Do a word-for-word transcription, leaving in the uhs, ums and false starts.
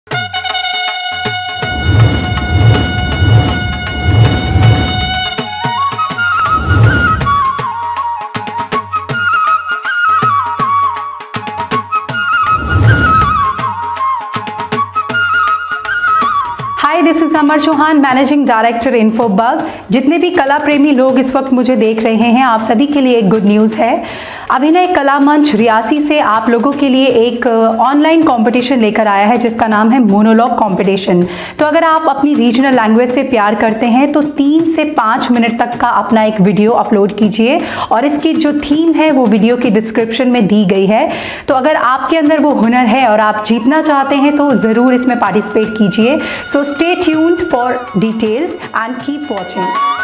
Hi, this is Amar Chauhan, managing director Infobug. जितने भी कला प्रेमी लोग इस वक्त मुझे देख रहे हैं, आप सभी के लिए एक गुड न्यूज़ है। अभिनय कला मंच रियासी से आप लोगों के लिए एक ऑनलाइन कंपटीशन लेकर आया है जिसका नाम है मोनोलॉग कंपटीशन। तो अगर आप अपनी रीजनल लैंग्वेज से प्यार करते हैं तो तीन से पाँच मिनट तक का अपना एक वीडियो अपलोड कीजिए और इसकी जो थीम है वो वीडियो की डिस्क्रिप्शन में दी गई है। तो अगर आपके अंदर वो हुनर है और आप जीतना चाहते हैं तो ज़रूर इसमें पार्टिसिपेट कीजिए। So stay tuned for details and keep watching.